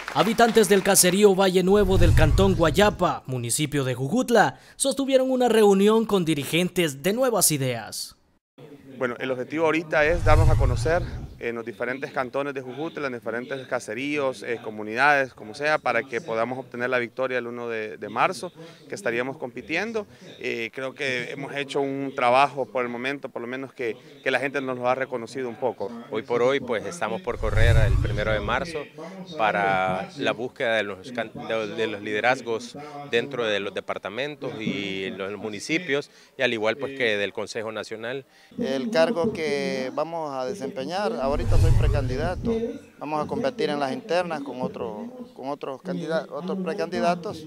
Habitantes del caserío Valle Nuevo del cantón Guayapa, municipio de Jujutla, sostuvieron una reunión con dirigentes de Nuevas Ideas. Bueno, el objetivo ahorita es darnos a conocer en los diferentes cantones de Jujutla, en diferentes caseríos, comunidades, como sea, para que podamos obtener la victoria el 1 de marzo, que estaríamos compitiendo. Creo que hemos hecho un trabajo por el momento, por lo menos que la gente nos lo ha reconocido un poco. Hoy por hoy pues estamos por correr el 1 de marzo para la búsqueda de los liderazgos dentro de los departamentos y los municipios, y al igual pues que del Consejo Nacional. El cargo que vamos a desempeñar, ahorita soy precandidato, vamos a competir en las internas con otros precandidatos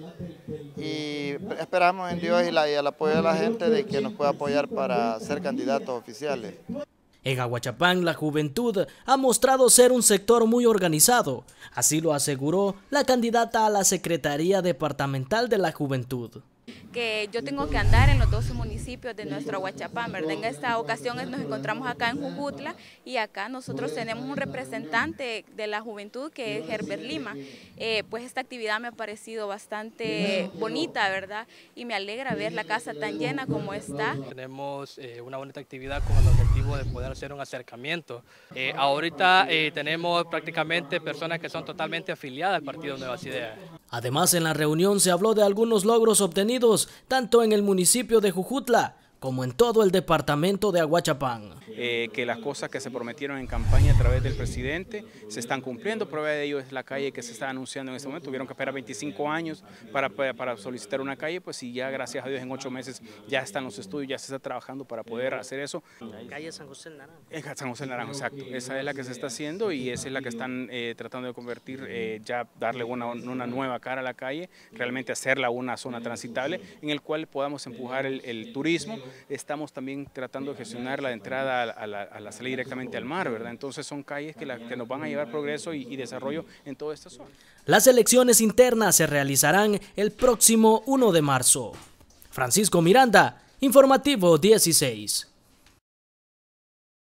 y esperamos en Dios y el apoyo de la gente de que nos pueda apoyar para ser candidatos oficiales. En Aguachapán, la juventud ha mostrado ser un sector muy organizado, así lo aseguró la candidata a la Secretaría Departamental de la Juventud. Que yo tengo que andar en los 12 municipios de nuestro Aguachapán, ¿verdad? En esta ocasión nos encontramos acá en Jujutla y acá nosotros tenemos un representante de la juventud que es Herbert Lima. Pues esta actividad me ha parecido bastante bonita, ¿verdad? Y me alegra ver la casa tan llena como está. Tenemos una bonita actividad con el objetivo de poder hacer un acercamiento. Ahorita tenemos prácticamente personas que son totalmente afiliadas al Partido Nuevas Ideas. Además, en la reunión se habló de algunos logros obtenidos tanto en el municipio de Jujutla como en todo el departamento de Aguachapán. Que las cosas que se prometieron en campaña a través del presidente se están cumpliendo. Prueba de ello es la calle que se está anunciando en este momento. Tuvieron que esperar 25 años para solicitar una calle, pues y ya gracias a Dios en 8 meses ya están los estudios, ya se está trabajando para poder hacer eso. Calle San José del Naranjo. San José del Naranjo, exacto. Esa es la que se está haciendo y esa es la que están tratando de convertir, ya darle una nueva cara a la calle, realmente hacerla una zona transitable en el cual podamos empujar el turismo. Estamos también tratando de gestionar la entrada a la salida directamente al mar, ¿verdad? Entonces son calles que nos van a llevar progreso y desarrollo en toda esta zona. Las elecciones internas se realizarán el próximo 1 de marzo. Francisco Miranda, Informativo 16.